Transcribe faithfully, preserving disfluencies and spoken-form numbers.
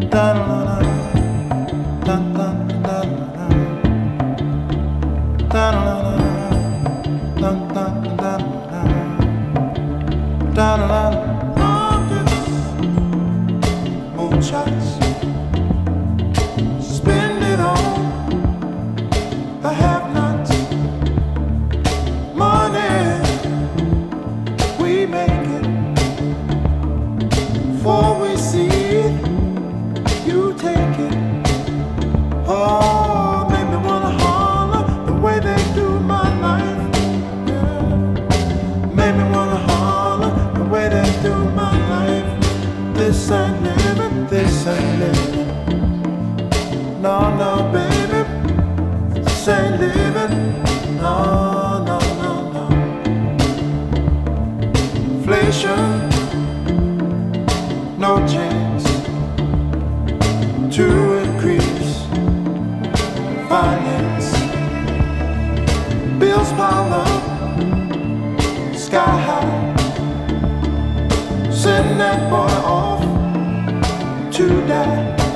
Moonshots, spend it on the have-nots. Money, we make it. Before we see it, you take it. Oh, make me wanna holler the way they do my life. Yeah. Make me wanna holler the way they do my life. This ain't living, this ain't living. No, no, baby, this ain't living. No, no, no, no. Inflation, no chance to increase finance. Bills pile up, sky high. Send that boy off to die.